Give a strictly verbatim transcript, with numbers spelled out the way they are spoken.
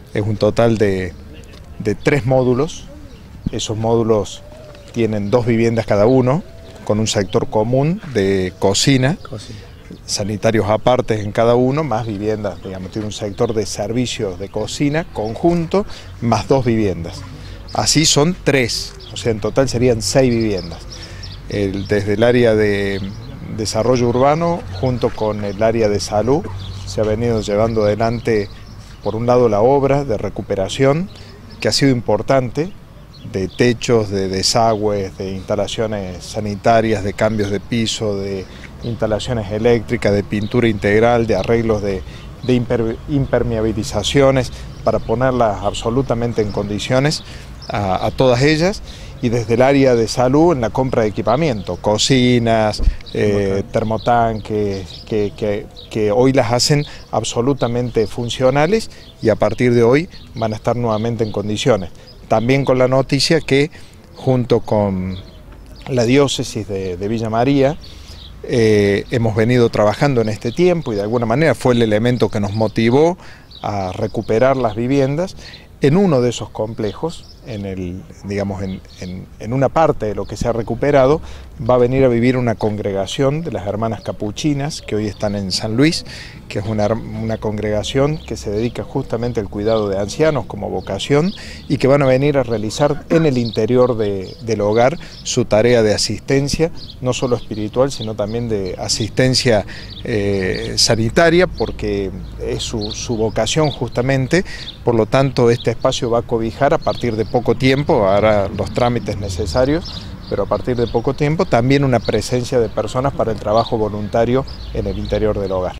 Es un total de, de tres módulos. Esos módulos tienen dos viviendas cada uno, con un sector común de cocina, cocina. sanitarios apartes en cada uno, más viviendas, digamos, tiene un sector de servicios de cocina conjunto, más dos viviendas. Así son tres, o sea, en total serían seis viviendas. El, desde el área de desarrollo urbano, junto con el área de salud, se ha venido llevando adelante, por un lado, la obra de recuperación, que ha sido importante, de techos, de desagües, de instalaciones sanitarias, de cambios de piso, de instalaciones eléctricas, de pintura integral, de arreglos de, de imper, impermeabilizaciones, para ponerlas absolutamente en condiciones a, a todas ellas. Y desde el área de salud, en la compra de equipamiento, cocinas, eh, termotanques, que, que, que hoy las hacen absolutamente funcionales y a partir de hoy van a estar nuevamente en condiciones. También con la noticia que junto con la diócesis de, de Villa María eh, hemos venido trabajando en este tiempo y de alguna manera fue el elemento que nos motivó a recuperar las viviendas en uno de esos complejos, en, el, digamos, en, en, en una parte de lo que se ha recuperado, va a venir a vivir una congregación de las hermanas capuchinas que hoy están en San Luis, que es una, una congregación que se dedica justamente al cuidado de ancianos como vocación y que van a venir a realizar en el interior de, del hogar su tarea de asistencia, no solo espiritual, sino también de asistencia eh, sanitaria, porque es su, su vocación justamente. Por lo tanto, este espacio va a cobijar a partir de poco tiempo, hará los trámites necesarios, pero a partir de poco tiempo también una presencia de personas para el trabajo voluntario en el interior del hogar.